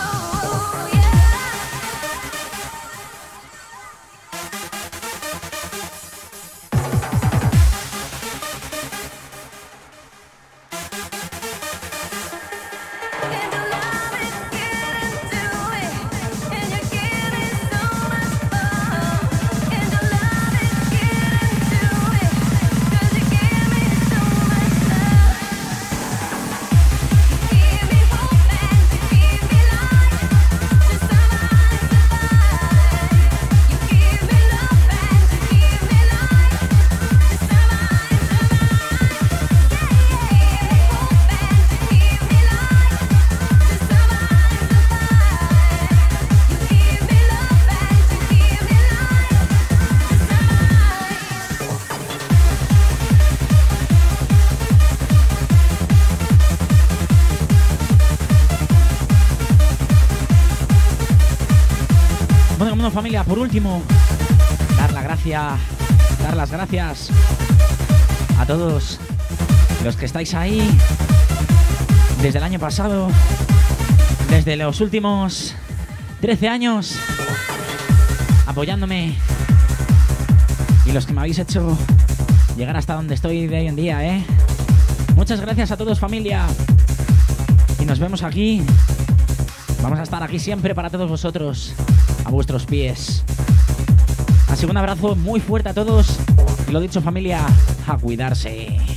Familia, por último, dar la gracia, dar las gracias a todos los que estáis ahí desde el año pasado, desde los últimos trece años, apoyándome, y los que me habéis hecho llegar hasta donde estoy de hoy en día, ¿eh? Muchas gracias a todos, familia, y nos vemos aquí. Vamos a estar aquí siempre para todos vosotros, a vuestros pies. Así que un abrazo muy fuerte a todos y lo dicho, familia, a cuidarse.